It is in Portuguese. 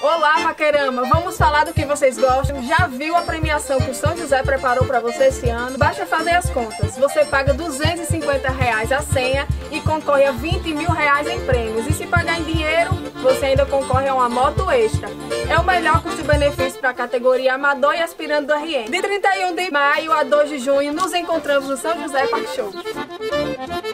Olá, Paquerama! Vamos falar do que vocês gostam. Já viu a premiação que o São José preparou para você esse ano? Basta fazer as contas. Você paga R$250 a senha e concorre a R$20 mil em prêmios. E se pagar em dinheiro, você ainda concorre a uma moto extra. É o melhor custo-benefício para a categoria amador e aspirante do RN. De 31 de maio a 2 de junho, nos encontramos no São José Park Show.